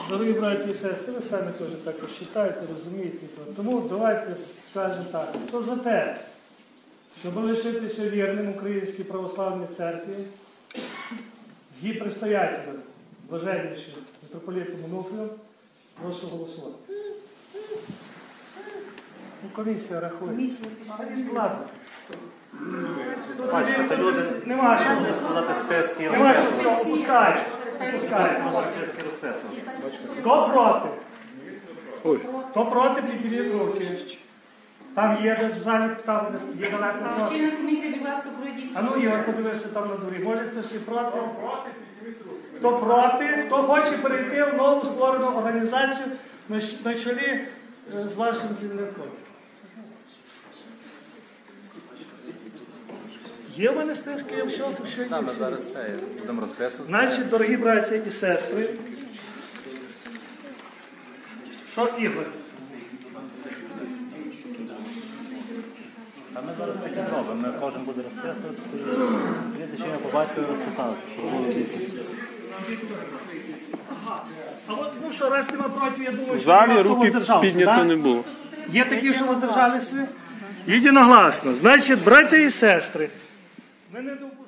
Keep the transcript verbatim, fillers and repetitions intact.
Дорогі браті і сестри, ви самі теж також вважаєте, розумієте. Тому давайте скажемо так. Хто за те, щоб лишитися вірним Українській православній церкві, з її предстоятелем, блаженнішим митрополитом Онуфрієм, прошу голосувати. Ну, комісія рахує. Комісія. Ладно. Бачите, люди Нема що. складати списки і Нема що, розписувати. опускають. Опускають. Списки розписувати. Хто проти? Хто проти, підніміть руки. Там є десь в залі, там десь є далеко проти. Члени комісії, будь ласка, пройдіть. А ну, Ігор, подивися там на дворі. Може хтось і проти? Хто проти? Хто хоче перейти в нову створену організацію на щ- на чолі е, з вашим земляком? Є в мене списки, я все, все є. Там ми все. зараз це будемо розписувати. Значить, дорогі браття і сестри, що Ігор? А ми зараз так і зробимо. Ми кожен буде розписувати. Дивіться, що я побачив розписати, щоб було дійсно. А от, ну що, раз нема проти, я думаю, В що залі багато руки воздержався, піднято да? не було. Є такі, що воздержалися? Єдиногласно. Значить, браття і сестри, ми не допустимо.